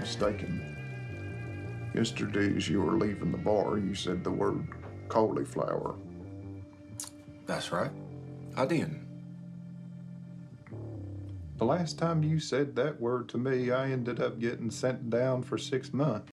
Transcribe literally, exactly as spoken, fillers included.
mistaken. Yesterday, as you were leaving the bar, you said the word cauliflower. That's right. I did. The last time you said that word to me, I ended up getting sent down for six months.